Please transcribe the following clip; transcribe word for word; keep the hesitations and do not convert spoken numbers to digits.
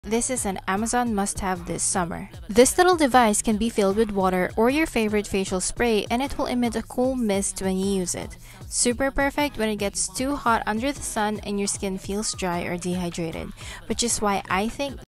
This is an Amazon must-have this summer. This little device can be filled with water or your favorite facial spray and it will emit a cool mist when you use it. Super perfect when it gets too hot under the sun and your skin feels dry or dehydrated, which is why I think